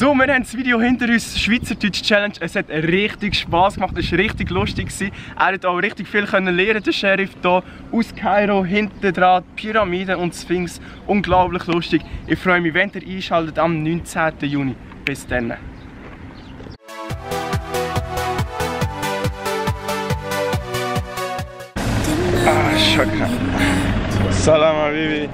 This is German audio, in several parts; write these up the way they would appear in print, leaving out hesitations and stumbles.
So, wir haben das Video hinter uns, Schweizerdeutsch Challenge. Es hat richtig Spass gemacht, es war richtig lustig. Er hat auch richtig viel lernen, der Sheriff hier aus Kairo, hinten dran, Pyramiden und Sphinx. Unglaublich lustig. Ich freue mich, wenn ihr einschaltet am 19. Juni. Bis dann. Ah, Shukran. Salam Habibi.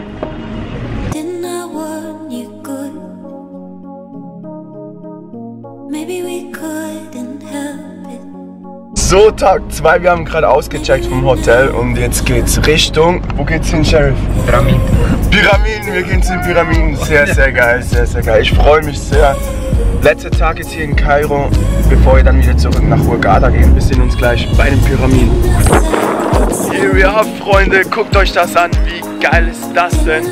So, Tag 2, wir haben gerade ausgecheckt vom Hotel und jetzt geht's Richtung, wo geht's hin, Sheriff? Pyramiden. Pyramiden, wir gehen zu den Pyramiden. Sehr, sehr geil, sehr, sehr geil. Ich freue mich sehr. Letzter Tag jetzt hier in Kairo, bevor wir dann wieder zurück nach Hurghada gehen. Wir sehen uns gleich bei den Pyramiden. Here we are, Freunde, guckt euch das an. Wie geil ist das denn?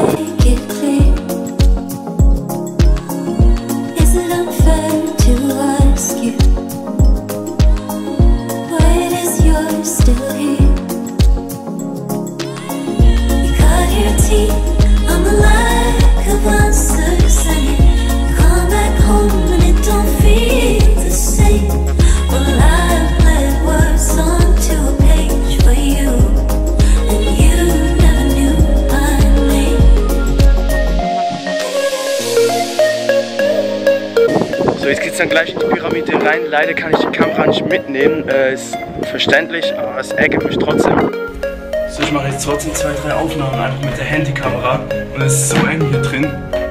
So, jetzt geht's dann gleich in die Pyramide rein. Leider kann ich die Kamera nicht mitnehmen. Ist verständlich, aber es ärgert mich trotzdem. So, ich mache jetzt trotzdem 2, 3 Aufnahmen einfach mit der Handykamera. Und es ist so eng hier drin.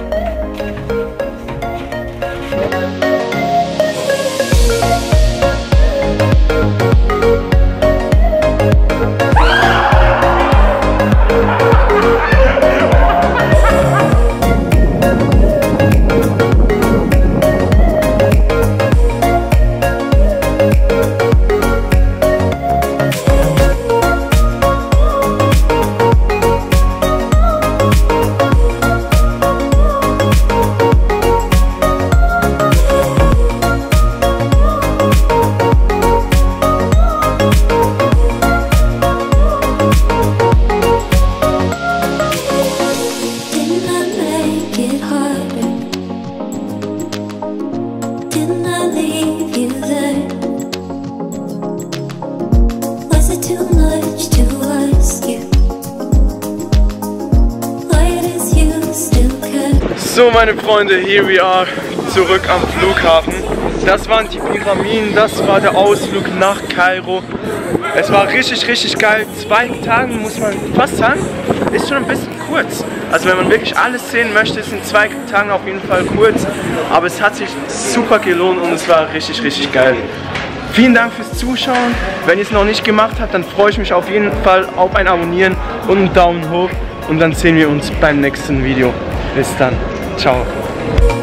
So, meine Freunde, here we are, zurück am Flughafen. Das waren die Pyramiden, das war der Ausflug nach Kairo. Es war richtig, richtig geil. 2 Tage muss man fast sagen, ist schon ein bisschen kurz. Also wenn man wirklich alles sehen möchte, sind 2 Tage auf jeden Fall kurz. Aber es hat sich super gelohnt und es war richtig, richtig geil. Vielen Dank fürs Zuschauen. Wenn ihr es noch nicht gemacht habt, dann freue ich mich auf jeden Fall auf ein Abonnieren und einen Daumen hoch. Und dann sehen wir uns beim nächsten Video. Bis dann. Ciao.